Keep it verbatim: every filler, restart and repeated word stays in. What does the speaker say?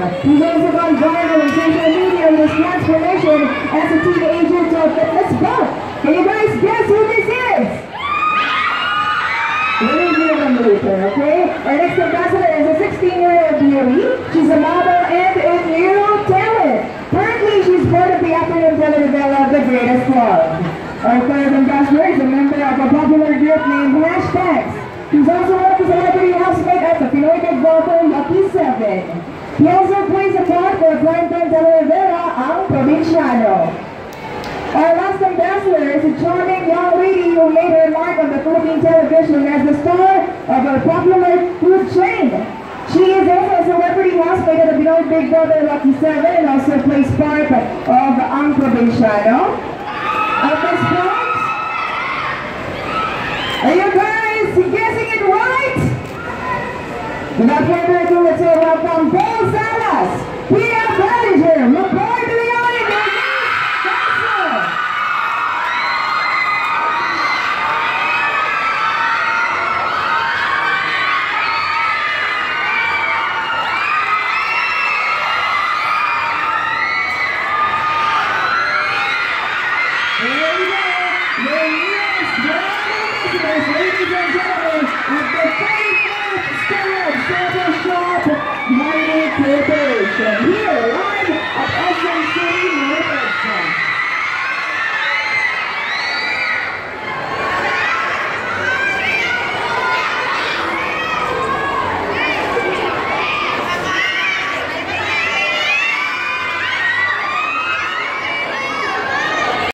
He's also gone viral on social media with his transformation as a teenager to a fitness buff. Can you guys guess who this is? We'll hear them later, okay? Our next ambassador is a sixteen-year-old beauty. She's a model and a new talent. Currently, she's part of the afternoon telenovela The Greatest Love. Our third ambassador is a member of a popular group named Hashtags. He's also one of the celebrity housemates at the Pinoy Big Brother Lucky seven. He also plays a part for a primetime telenovela, Ang Provinciano. Our last ambassador is a charming young lady who made her mark on the Philippine television as the star of a popular food chain. She is also a celebrity housemate at the Pinoy Big Brother Lucky seven and also plays part of Ang Provinciano. At this point, are you guys guessing it right? Without further